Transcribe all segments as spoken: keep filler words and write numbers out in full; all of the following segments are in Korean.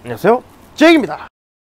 안녕하세요, 잭입니다.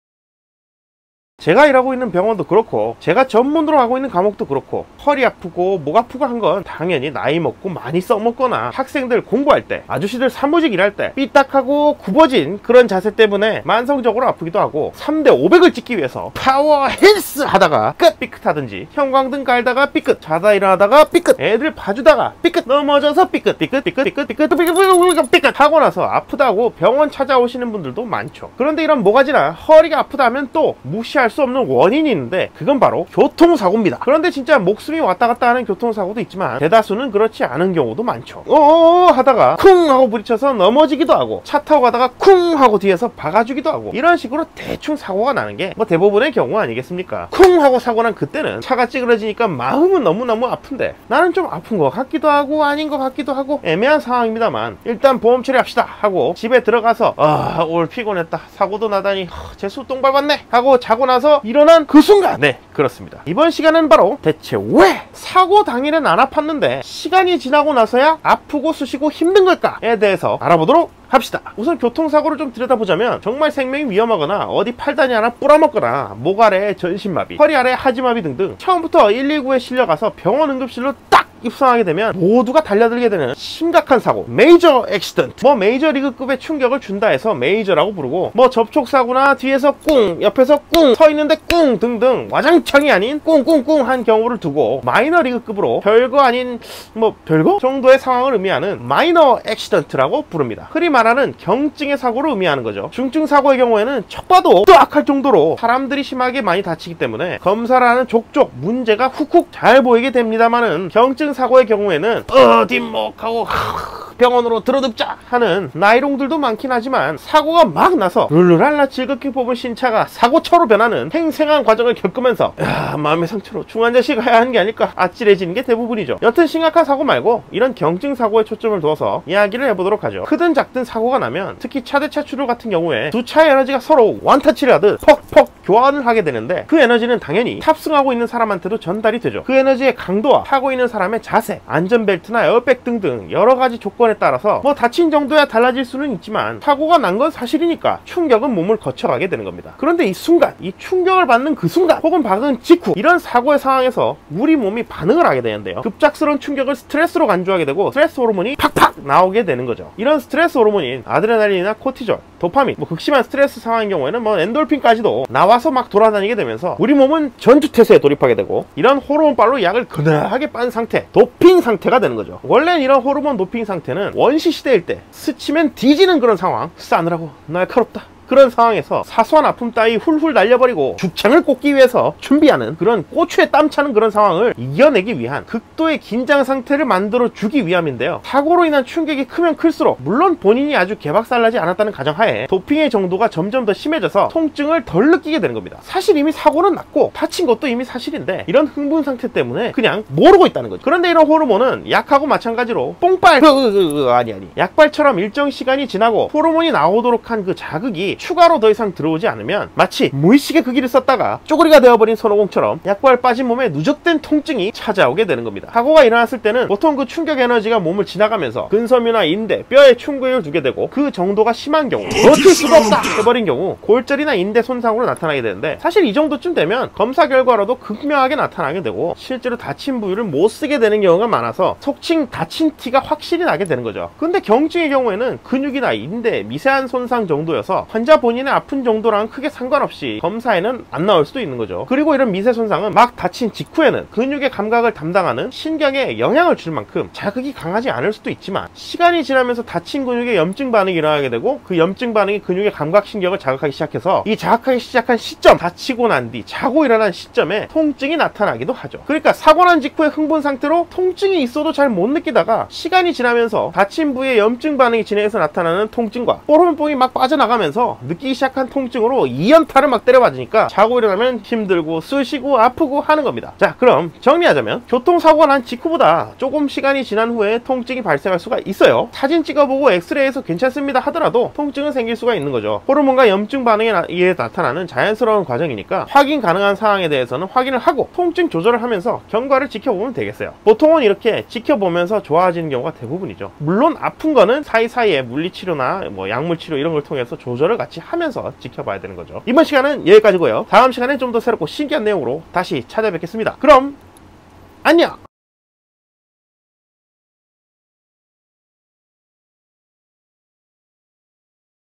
제가 일하고 있는 병원도 그렇고 제가 전문으로 하고 있는 과목도 그렇고 허리 아프고 목 아프고 한 건 당연히 나이 먹고 많이 써먹거나 학생들 공부할 때, 아저씨들 사무직 일할 때 삐딱하고 굽어진 그런 자세 때문에 만성적으로 아프기도 하고 삼 대 오백을 찍기 위해서 파워 헬스 하다가 끝 삐끗하든지 형광등 깔다가 삐끗, 자다 일어나다가 삐끗, 애들 봐주다가 삐끗, 넘어져서 삐끗 삐끗 삐끗 삐끗 삐끗 삐끗 삐끗 하고 나서 아프다고 병원 찾아오시는 분들도 많죠. 그런데 이런 모가지나 허리가 아프다 하면 또 무시할 수 없는 원인이 있는데 그건 바로 교통사고입니다. 그런데 진짜 목숨이 왔다 갔다 하는 교통사고도 있지만 대다수는 그렇지 않은 경우도 많죠. 어어어 하다가 쿵 하고 부딪혀서 넘어지기도 하고, 차 타고 가다가 쿵 하고 뒤에서 박아주기도 하고, 이런 식으로 대충 사고가 나는 게 뭐 대부분의 경우 아니겠습니까? 쿵 하고 사고 난 그때는 차가 찌그러지니까 마음은 너무너무 아픈데 나는 좀 아픈 것 같기도 하고 아닌 것 같기도 하고 애매한 상황입니다만, 일단 보험 처리합시다 하고 집에 들어가서 아 오늘 피곤했다, 사고도 나다니 재수 똥 밟았네 하고 자고 나서 일어난 그 순간, 네 그렇습니다, 이번 시간은 바로 대체 왜 사고 당일은 안 아팠는데 시간이 지나고 나서야 아프고 쑤시고 힘든 걸까에 대해서 알아보도록 합시다. 우선 교통사고를 좀 들여다보자면 정말 생명이 위험하거나 어디 팔다리 하나 뿌라먹거나 목 아래 전신마비, 허리 아래 하지마비 등등 처음부터 일일구에 실려가서 병원 응급실로 딱 입성하게 되면 모두가 달려들게 되는 심각한 사고, 메이저 액시던트, 뭐 메이저리그급의 충격을 준다 해서 메이저라고 부르고, 뭐 접촉사고나 뒤에서 꿍, 옆에서 꿍, 서 있는데 꿍 등등 와장창이 아닌 꿍꿍꿍 한 경우를 두고 마이너리그급으로 별거 아닌 뭐 별거 정도의 상황을 의미하는 마이너 액시던트라고 부릅니다. 흔히 말하는 경증의 사고를 의미하는 거죠. 중증 사고의 경우에는 척 봐도 뜨악할 정도로 사람들이 심하게 많이 다치기 때문에 검사를 하는 족족 문제가 훅훅 잘 보이게 됩니다만은, 경증 사고의 경우에는 어 뒷목하고 병원으로 들어눕자 하는 나이롱들도 많긴 하지만, 사고가 막 나서 룰루랄라 즐겁게 뽑은 신차가 사고차로 변하는 생생한 과정을 겪으면서 야, 마음의 상처로 중환자실 가야 하는 게 아닐까 아찔해지는 게 대부분이죠. 여튼 심각한 사고 말고 이런 경증 사고에 초점을 두어서 이야기를 해보도록 하죠. 크든 작든 사고가 나면 특히 차대차 추돌 같은 경우에 두 차의 에너지가 서로 완타치를 하듯 퍽퍽 교환을 하게 되는데, 그 에너지는 당연히 탑승하고 있는 사람한테도 전달이 되죠. 그 에너지의 강도와 타고 있는 사람의 자세, 안전벨트나 에어백 등등 여러가지 조건에 따라서 뭐 다친 정도야 달라질 수는 있지만 사고가 난 건 사실이니까 충격은 몸을 거쳐가게 되는 겁니다. 그런데 이 순간, 이 충격을 받는 그 순간 혹은 받은 직후, 이런 사고의 상황에서 우리 몸이 반응을 하게 되는데요, 급작스러운 충격을 스트레스로 간주하게 되고 스트레스 호르몬이 팍팍 나오게 되는 거죠. 이런 스트레스 호르몬인 아드레날린이나 코티졸, 도파민, 뭐 극심한 스트레스 상황인 경우에는 뭐 엔돌핀까지도 나와서 막 돌아다니게 되면서 우리 몸은 전투태세에 돌입하게 되고, 이런 호르몬빨로 약을 근하게 빤 상태, 도핑 상태가 되는 거죠. 원래는 이런 호르몬 도핑 상태는 원시 시대일 때 스치면 뒤지는 그런 상황, 싸늘하고 날카롭다 그런 상황에서 사소한 아픔 따위 훌훌 날려버리고 죽창을 꽂기 위해서 준비하는 그런 고추에 땀 차는 그런 상황을 이겨내기 위한 극도의 긴장 상태를 만들어 주기 위함인데요, 사고로 인한 충격이 크면 클수록 물론 본인이 아주 개박살나지 않았다는 가정하에 도핑의 정도가 점점 더 심해져서 통증을 덜 느끼게 되는 겁니다. 사실 이미 사고는 났고 다친 것도 이미 사실인데 이런 흥분 상태 때문에 그냥 모르고 있다는 거죠. 그런데 이런 호르몬은 약하고 마찬가지로 뽕빨 아니 아니 약발처럼 일정 시간이 지나고 호르몬이 나오도록 한 그 자극이 추가로 더 이상 들어오지 않으면 마치 무의식에 그 길을 썼다가 쪼그리가 되어버린 손오공처럼 약발 빠진 몸에 누적된 통증이 찾아오게 되는 겁니다. 사고가 일어났을 때는 보통 그 충격 에너지가 몸을 지나가면서 근섬유나 인대, 뼈에 충격을 주게 되고, 그 정도가 심한 경우, 버틸 수가 없다 해버린 경우 골절이나 인대 손상으로 나타나게 되는데, 사실 이 정도쯤 되면 검사 결과로도 극명하게 나타나게 되고 실제로 다친 부위를 못 쓰게 되는 경우가 많아서 속칭 다친 티가 확실히 나게 되는 거죠. 근데 경증의 경우에는 근육이나 인대, 미세한 손상 정도여서 환자 본인의 아픈 정도랑 크게 상관없이 검사에는 안 나올 수도 있는 거죠. 그리고 이런 미세 손상은 막 다친 직후에는 근육의 감각을 담당하는 신경에 영향을 줄 만큼 자극이 강하지 않을 수도 있지만, 시간이 지나면서 다친 근육에 염증 반응이 일어나게 되고 그 염증 반응이 근육의 감각신경을 자극하기 시작해서 이 자극하기 시작한 시점, 다치고 난 뒤 자고 일어난 시점에 통증이 나타나기도 하죠. 그러니까 사고 난 직후의 흥분 상태로 통증이 있어도 잘 못 느끼다가 시간이 지나면서 다친 부위에 염증 반응이 진행해서 나타나는 통증과 호르몬뽕이 막 빠져나가면서 느끼기 시작한 통증으로 이연타를 막 때려맞으니까 자고 일어나면 힘들고 쑤시고 아프고 하는 겁니다. 자, 그럼 정리하자면 교통사고가 난 직후보다 조금 시간이 지난 후에 통증이 발생할 수가 있어요. 사진 찍어보고 엑스레이에서 괜찮습니다 하더라도 통증은 생길 수가 있는 거죠. 호르몬과 염증 반응에 의해 나타나는 자연스러운 과정이니까 확인 가능한 상황에 대해서는 확인을 하고 통증 조절을 하면서 경과를 지켜보면 되겠어요. 보통은 이렇게 지켜보면서 좋아지는 경우가 대부분이죠. 물론 아픈 거는 사이사이에 물리치료나 뭐 약물치료 이런 걸 통해서 조절을 같이 하면서 지켜봐야 되는 거죠. 이번 시간은 여기까지고요. 다음 시간에 좀 더 새롭고 신기한 내용으로 다시 찾아뵙겠습니다. 그럼 안녕!